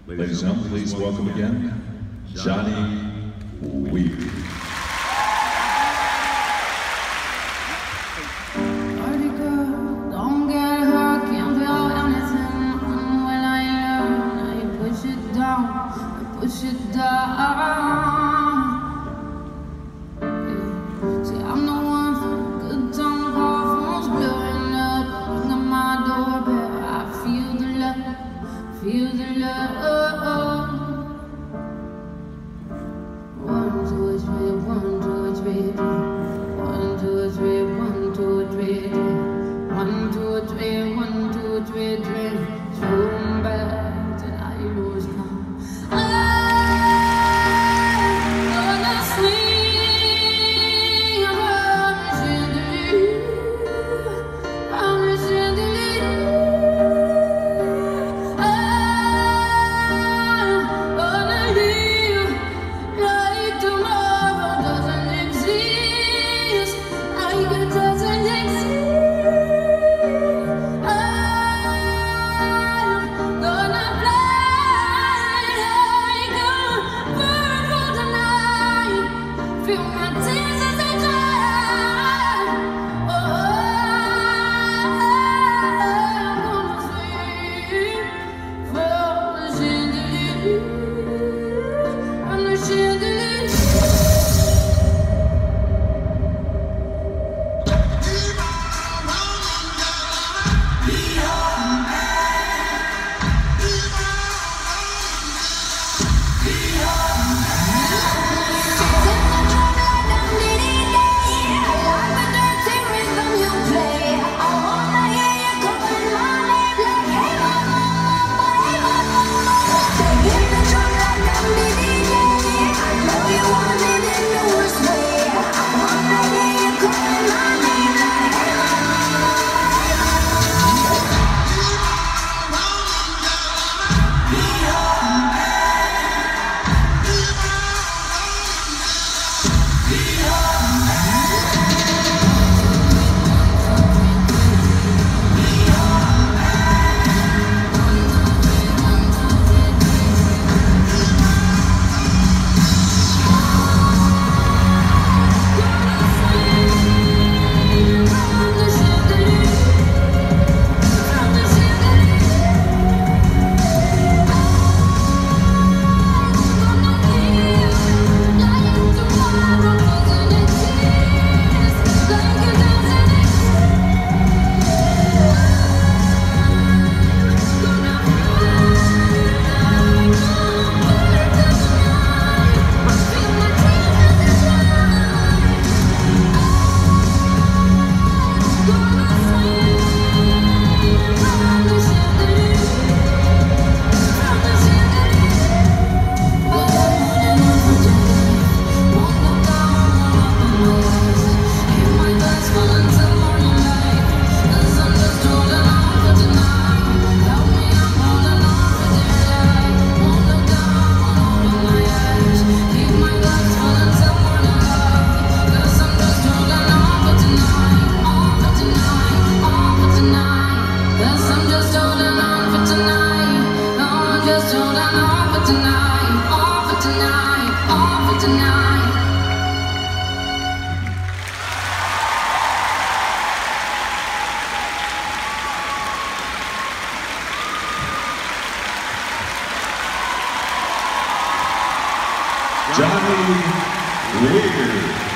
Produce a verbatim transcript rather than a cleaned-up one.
Ladies and gentlemen, please welcome again, Johnny Weir. Push it down. Yeah. See, I'm the one for good time, call phones blowing up, ring on my doorbell. I feel the love, feel the love. One, two, three, one, two, three, one, two, three, one, two, three, one, two, three, one, two, three, three. Throw back till I lose count. Johnny Weir.